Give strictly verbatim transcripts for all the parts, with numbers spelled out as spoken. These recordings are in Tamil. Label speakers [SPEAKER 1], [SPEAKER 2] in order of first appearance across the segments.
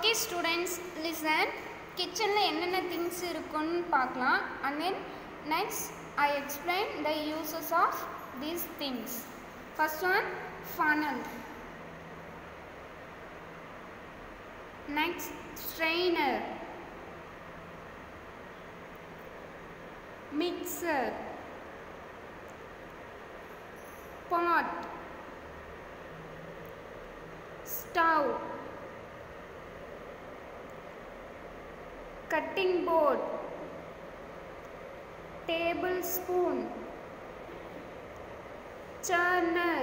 [SPEAKER 1] Okay students, listen. Kitchen la enna things irukonu paakalam, and then next I explain the uses of these things. First one, funnel. Next, strainer, mixer, pot, stove, cutting board, tablespoon, churner,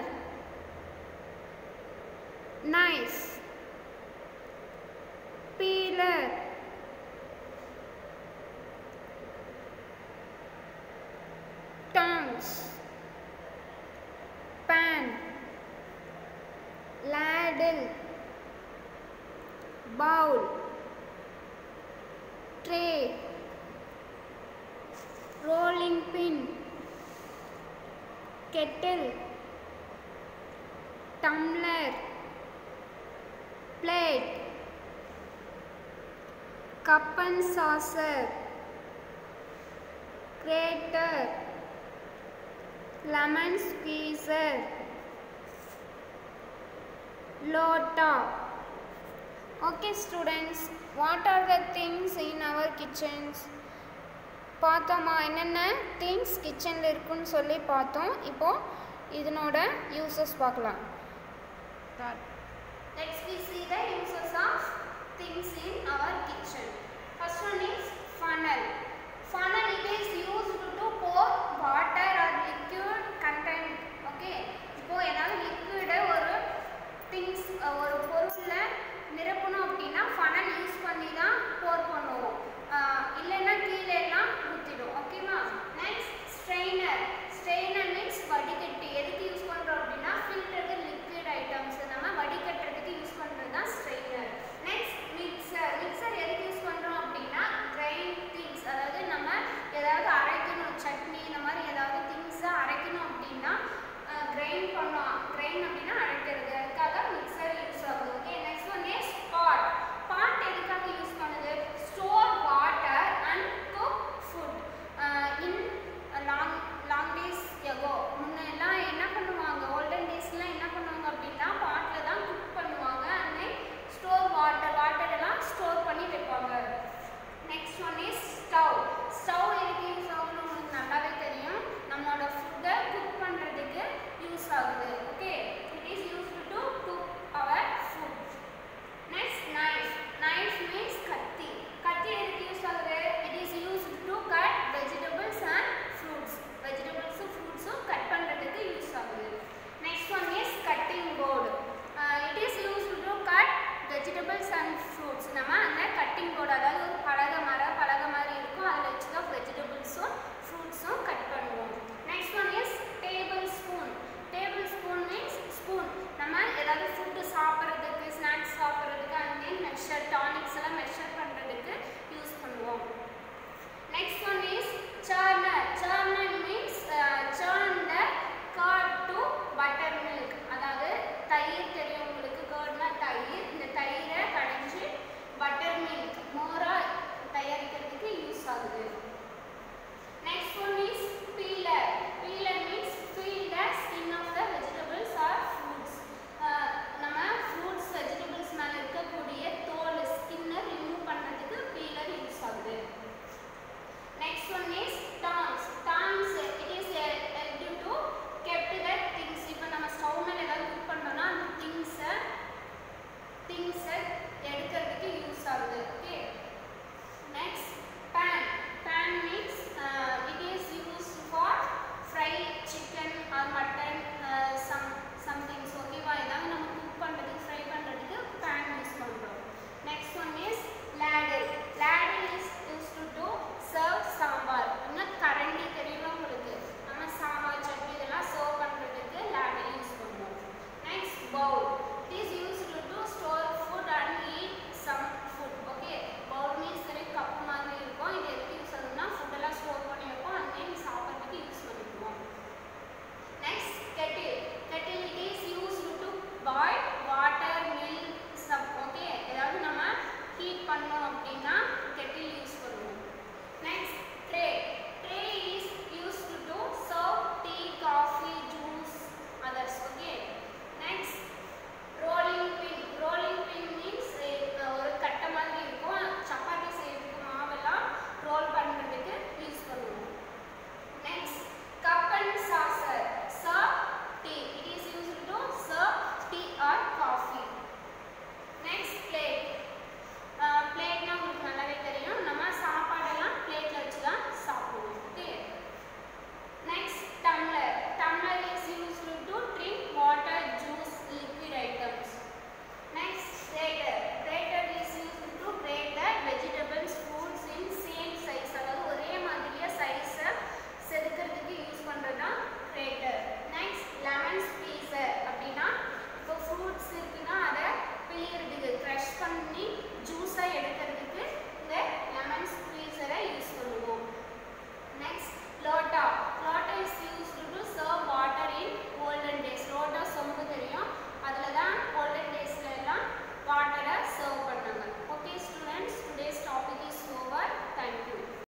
[SPEAKER 1] knife, peeler, tongs, pan, ladle, bowl, tray, rolling pin, kettle, tumbler, plate, cup and saucer, grater, lemon squeezer, lota. Okay students, what are the things in our kitchens? பார்த்தோமா என்னென்ன திங்ஸ் கிச்சனில் இருக்குன்னு சொல்லி பார்த்தோம். இப்போ இதனோட யூசஸ் பார்க்கலாம். Let's we see the uses of things in our kitchen. First one is funnel. Funnel, it is used to pour water or liquid content. Okay, இப்போ ஏதாவது லிக்விட் ஒரு திங்ஸ் ஒரு பொருள்ல நிரப்பணும் அப்படின்னா funnel யூஸ் பண்ணி தான் போர் பண்ணுவோம். இல்லைன்னா கீழே எல்லாம் ஊற்றிடும். ஓகேவா? Next strainer. ஸ்ட்ரெயினர் மீன்ஸ் வடிகட்டி. எதுக்கு யூஸ் பண்ணுறோம் அப்படின்னா ஃபில்டருக்கு லிக்விட் ஐட்டம்ஸ் நம்ம வடிகட்டுறதுக்கு யூஸ் பண்ணுறது தான் ஸ்ட்ரெயினர். Next mixer. மிக்சர் எதுக்கு யூஸ் பண்ணுறோம் அப்படின்னா கிரைண்ட் திங்ஸ், அதாவது நம்ம ஏதாவது அரைக்கணும், சட்னி இந்த மாதிரி ஏதாவது திங்ஸை அரைக்கணும் அப்படின்னா கிரைண்ட் பண்ணோம். கிரைண்ட் அப்படின்னா அரைக்கிறது, அதுக்காக மிக்சர் யூஸ் ஆகுது. Okay, next one is pot. Pot எதுக்காக யூஸ் பண்ணுது? Store water and cook food. In long long days ago முன்னெல்லாம் என்ன பண்ணுவாங்க, ஓல்டன் டேஸ்லாம் என்ன பண்ணுவாங்க அப்படின்னா பாட்டில் தான் குக் பண்ணுவாங்க. அண்ட் ஸ்டோர் வாட்டர் வாட்டர் எல்லாம் ஸ்டோர் பண்ணி வைப்பாங்க. Next one is stove. Stove எதுக்கு யூஸ் ஆகும்னு உங்களுக்கு நல்லாவே தெரியும். நம்மளோட ஃபுட்டை குக் பண்ணுறதுக்கு யூஸ் ஆகுது.